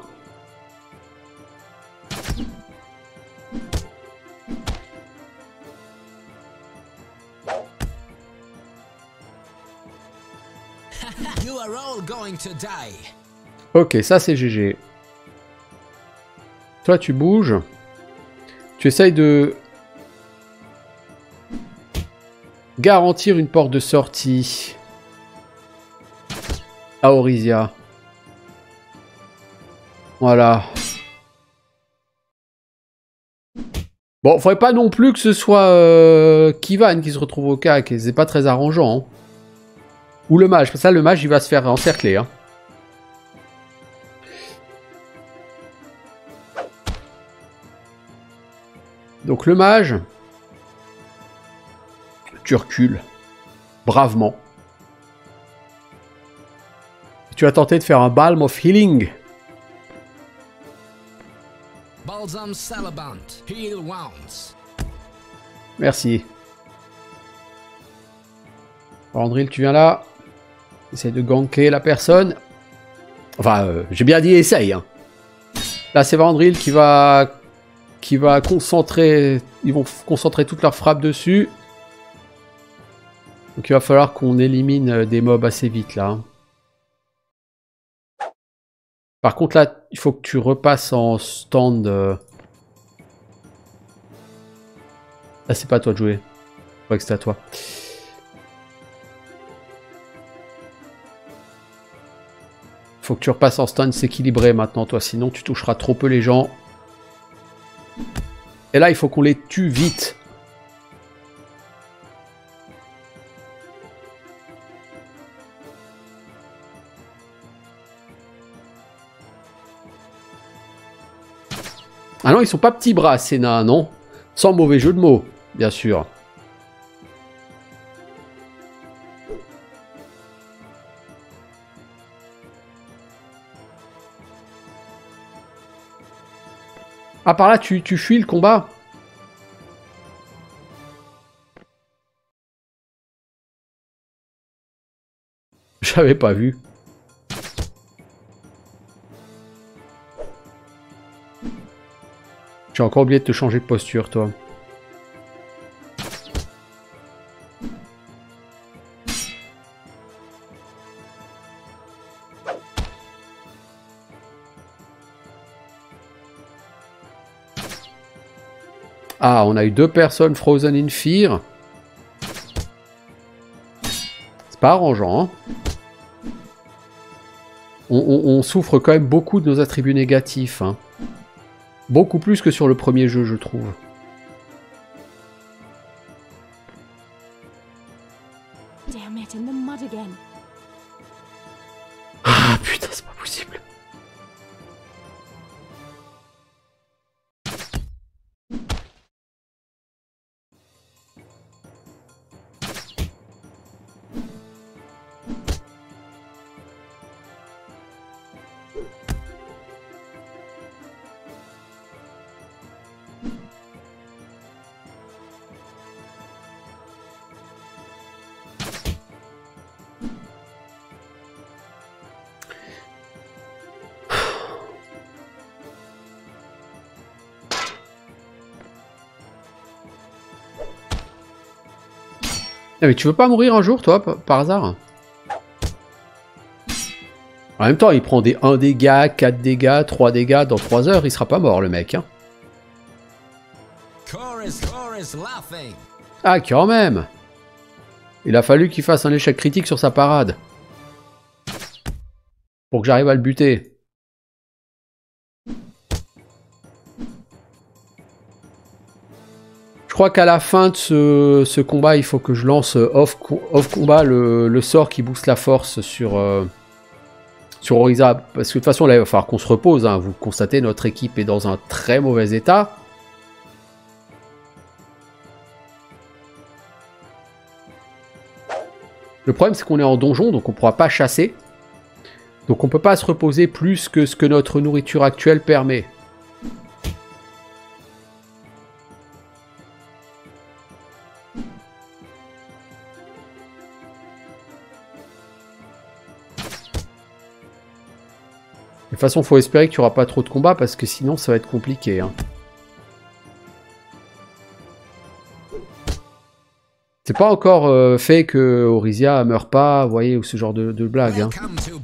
Ok, ça c'est GG. Toi tu bouges. Tu essayes de garantir une porte de sortie à Orisia. Voilà. Bon, faudrait pas non plus que ce soit Kivan qui se retrouve au cac. C'est pas très arrangeant. Hein. Ou le mage. Ça, le mage, il va se faire encercler. Hein. Donc le mage, tu recules bravement. Tu vas tenter de faire un Balm of Healing. Balsam Salabant, heal wounds. Merci. Andril, tu viens là. Essaye de ganker la personne. Enfin, j'ai bien dit essaye. Hein. Là, c'est Vandril qui va concentrer. Ils vont concentrer toute leur frappe dessus. Donc il va falloir qu'on élimine des mobs assez vite là. Par contre là, il faut que tu repasses en stand. Là, c'est pas à toi de jouer. Je crois que c'est à toi. Faut que tu repasses en stand s'équilibrer maintenant toi, sinon tu toucheras trop peu les gens. Et là, il faut qu'on les tue vite. Ah non, ils sont pas petits bras, ces nains, non? Sans mauvais jeu de mots, bien sûr. Ah, par là, tu fuis le combat? J'avais pas vu. J'ai encore oublié de te changer de posture, toi. Ah, on a eu 2 personnes Frozen in Fear. C'est pas arrangeant, hein. On souffre quand même beaucoup de nos attributs négatifs, hein. Beaucoup plus que sur le premier jeu, je trouve. Damn it, in the mud again. Ah putain, c'est pas possible. Ah, mais tu veux pas mourir un jour, toi, par hasard? En même temps, il prend des 1 dégât, 4 dégâts, 3 dégâts. Dans 3 heures, il sera pas mort, le mec. Hein. Ah, quand même! Il a fallu qu'il fasse un échec critique sur sa parade. Pour que j'arrive à le buter. Je crois qu'à la fin de ce combat, il faut que je lance off combat le sort qui booste la force sur Orisa. Parce que de toute façon, là, il va falloir qu'on se repose. Hein. Vous constatez, notre équipe est dans un très mauvais état. Le problème, c'est qu'on est en donjon, donc on ne pourra pas chasser. Donc on ne peut pas se reposer plus que ce que notre nourriture actuelle permet. De toute façon, il faut espérer qu'il n'y aura pas trop de combats parce que sinon, ça va être compliqué. Hein. C'est pas encore fait que Orisia meurt pas, vous voyez, ou ce genre de blague. Hein.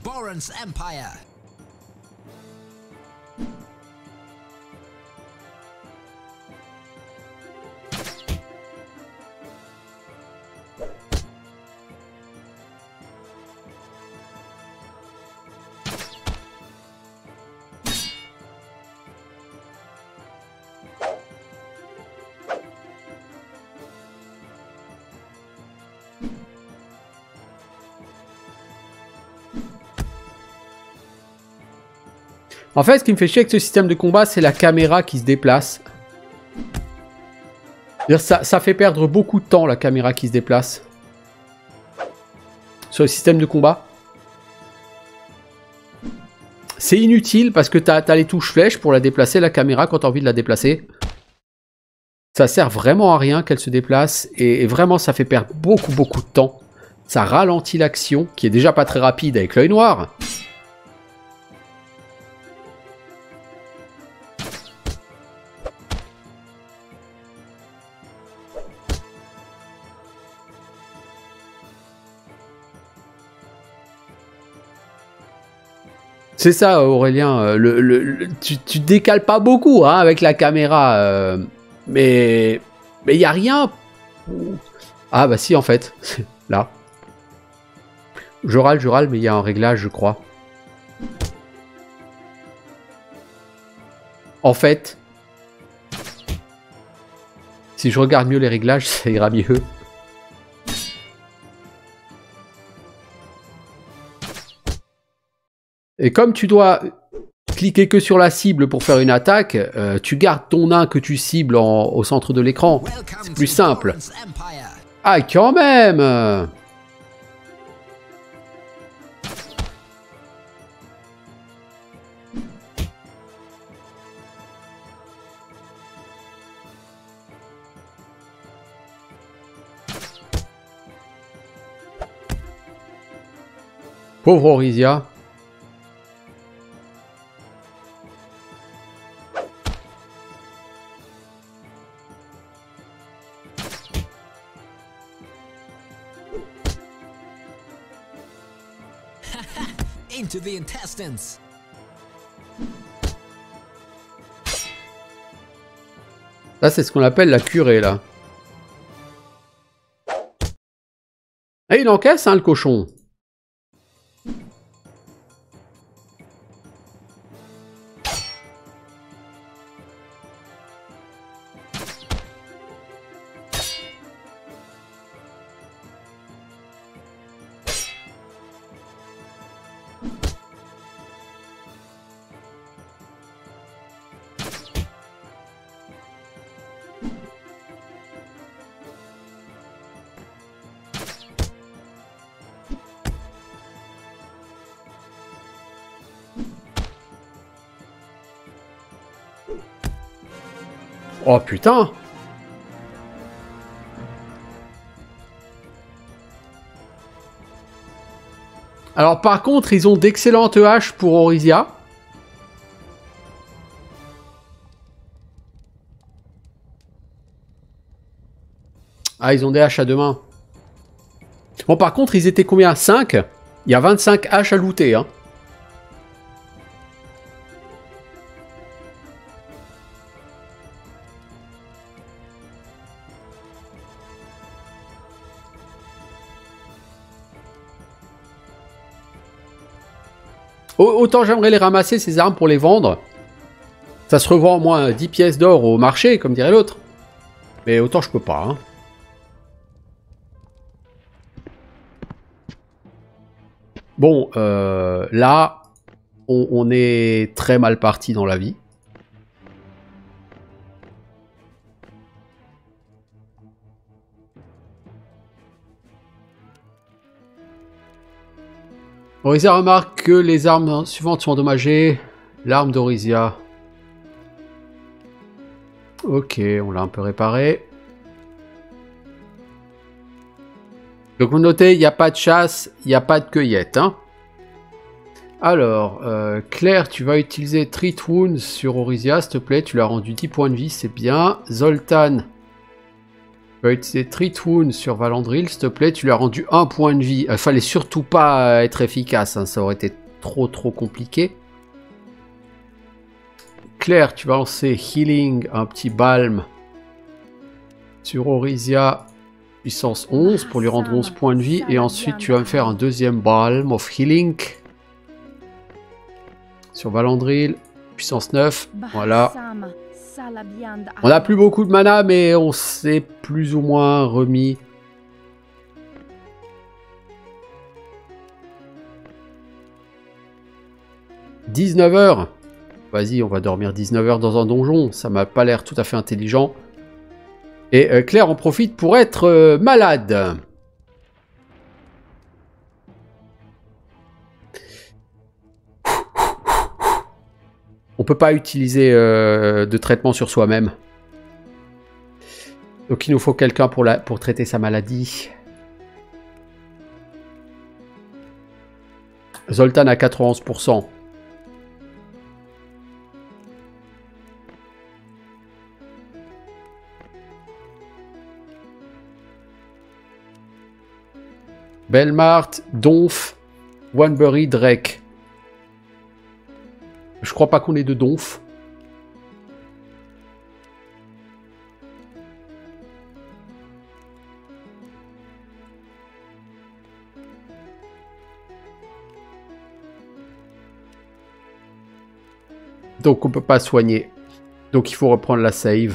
En fait, ce qui me fait chier avec ce système de combat, c'est la caméra qui se déplace. Ça fait perdre beaucoup de temps, la caméra qui se déplace. Sur le système de combat. C'est inutile parce que tu as les touches flèches pour la déplacer, la caméra, quand tu as envie de la déplacer. Ça sert vraiment à rien qu'elle se déplace. Et vraiment, ça fait perdre beaucoup de temps. Ça ralentit l'action, qui est déjà pas très rapide avec l'œil noir. C'est ça, Aurélien. Tu décales pas beaucoup hein, avec la caméra. Mais il n'y a rien. Ah bah si, en fait. Là. Je râle, mais il y a un réglage, je crois. En fait, si je regarde mieux les réglages, ça ira mieux. Et comme tu dois cliquer que sur la cible pour faire une attaque, tu gardes ton nain que tu cibles au centre de l'écran. C'est plus simple. Ah, quand même! Pauvre Orisia. Into the intestines. Là, c'est ce qu'on appelle la curée, là. Et il encaisse, hein, le cochon. Oh putain! Alors par contre, ils ont d'excellentes haches pour Orisia. Ah, ils ont des haches à deux mains. Bon, par contre, ils étaient combien? 5? Il y a 25 haches à looter, hein. Autant j'aimerais les ramasser, ces armes, pour les vendre. Ça se revend au moins 10 pièces d'or au marché, comme dirait l'autre. Mais autant je peux pas, hein. Bon, là, on est très mal parti dans la vie. Orisia remarque que les armes suivantes sont endommagées. L'arme d'Orisia. Ok, on l'a un peu réparé. Donc vous notez, il n'y a pas de chasse, il n'y a pas de cueillette, hein. Alors, Claire, tu vas utiliser Treat Wounds sur Orisia, s'il te plaît. Tu l'as rendu 10 points de vie, c'est bien. Zoltan, tu vas utiliser Treat Wounds sur Valandril, s'il te plaît. Tu lui as rendu 1 point de vie. Il fallait surtout pas être efficace, hein, ça aurait été trop compliqué. Claire, tu vas lancer Healing, un petit balm sur Orisia, puissance 11, pour lui rendre 11 points de vie. Et ensuite, tu vas me faire un deuxième balm of Healing sur Valandril, puissance 9. Voilà. On n'a plus beaucoup de mana, mais on s'est plus ou moins remis. « 19 heures. Vas-y, on va dormir 19 heures dans un donjon. Ça m'a pas l'air tout à fait intelligent. Et Claire en profite pour être malade. On peut pas utiliser de traitement sur soi-même. Donc il nous faut quelqu'un pour traiter sa maladie. Zoltan à 91%. Belmart, Donf, Wanbury, Drake. Je crois pas qu'on ait de Donf. Donc on peut pas soigner. Donc il faut reprendre la save.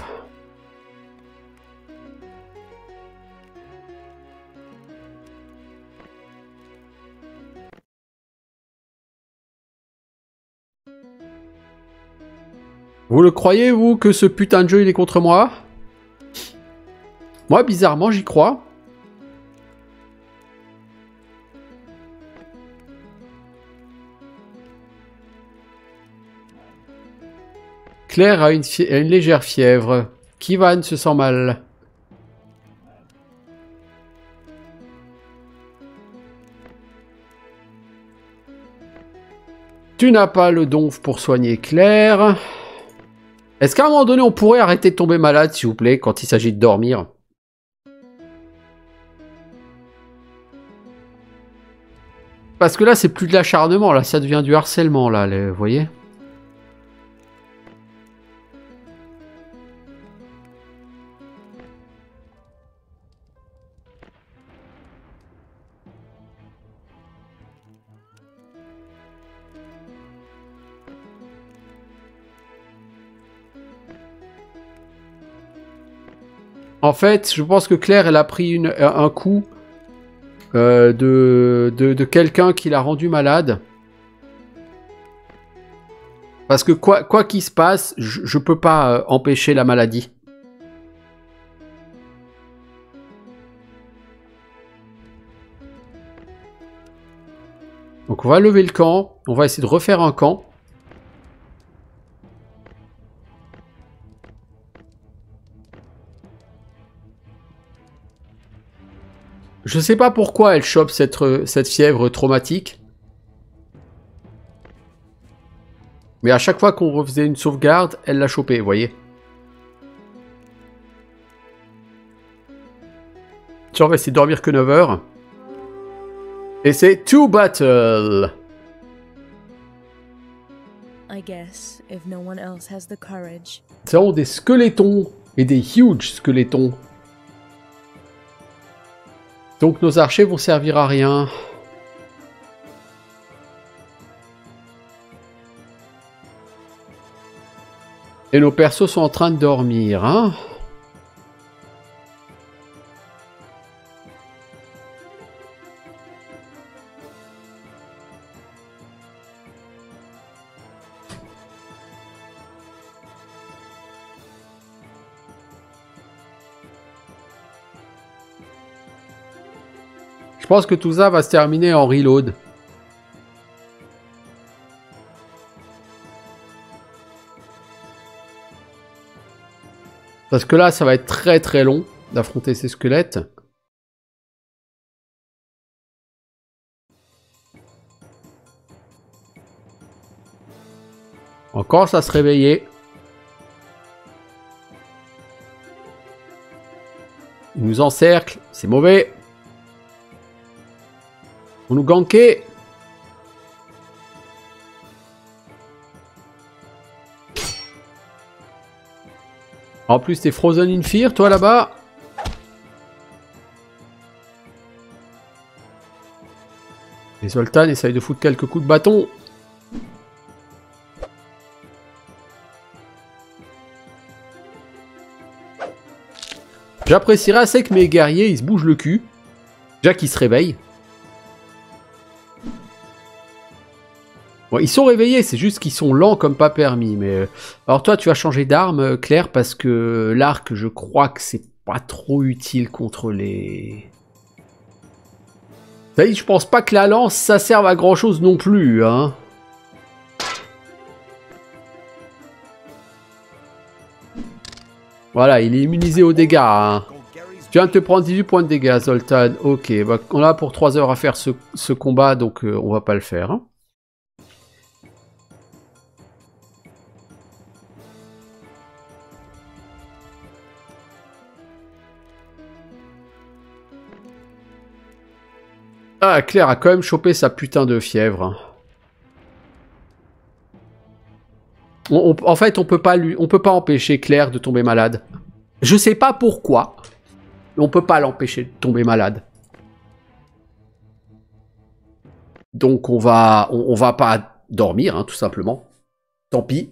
Vous le croyez, vous, que ce putain de jeu, il est contre moi? Moi, bizarrement, j'y crois. Claire a une légère fièvre. Kivan se sent mal. Tu n'as pas le donf pour soigner Claire. Est-ce qu'à un moment donné, on pourrait arrêter de tomber malade, s'il vous plaît, quand il s'agit de dormir? Parce que là, c'est plus de l'acharnement, là, ça devient du harcèlement, là, vous voyez? En fait, je pense que Claire, elle a pris un coup de quelqu'un qui l'a rendu malade. Parce que quoi qu'il se passe, je peux pas empêcher la maladie. Donc on va lever le camp. On va essayer de refaire un camp. Je sais pas pourquoi elle chope cette fièvre traumatique. Mais à chaque fois qu'on refaisait une sauvegarde, elle l'a chopé, vous voyez. Tiens, on va essayer de dormir que 9 heures. Et c'est to battle. C'est vraiment des squelettons. Et des huge squelettons. Donc nos archers vont servir à rien. Et nos persos sont en train de dormir, hein. Je pense que tout ça va se terminer en reload. Parce que là, ça va être très très long d'affronter ces squelettes. Encore, ça se réveiller. Ils nous encerclent, c'est mauvais. On nous ganker. En plus, t'es Frozen in Fear, toi, là-bas. Les Zoltan essayent de foutre quelques coups de bâton. J'apprécierais assez que mes guerriers, ils se bougent le cul. Déjà qu'ils se réveillent. Bon, ils sont réveillés, c'est juste qu'ils sont lents comme pas permis. Mais alors toi, tu vas changer d'arme, Claire, parce que l'arc, je crois que c'est pas trop utile contre les... Ça y est, je pense pas que la lance, ça serve à grand chose non plus, hein. Voilà, il est immunisé aux dégâts, hein. Tu viens de te prendre 18 points de dégâts, Zoltan. Ok, bah, on a pour 3 heures à faire ce combat, donc on va pas le faire, hein. Ah, Claire a quand même chopé sa putain de fièvre. En fait, on peut pas empêcher Claire de tomber malade. Je sais pas pourquoi, mais on peut pas l'empêcher de tomber malade. Donc on va pas dormir, hein, tout simplement. Tant pis.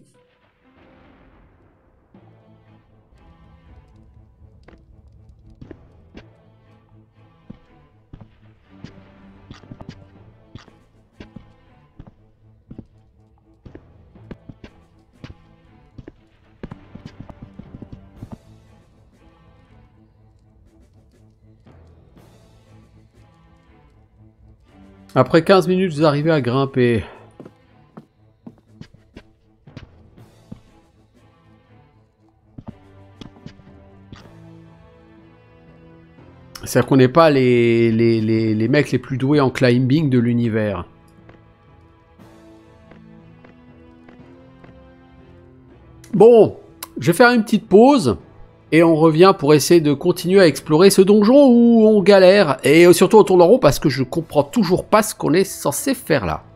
Après 15 minutes, vous arrivez à grimper. C'est-à-dire qu'on n'est pas les mecs les plus doués en climbing de l'univers. Bon, je vais faire une petite pause. Et on revient pour essayer de continuer à explorer ce donjon où on galère. Et surtout on tourne en rond parce que je comprends toujours pas ce qu'on est censé faire là.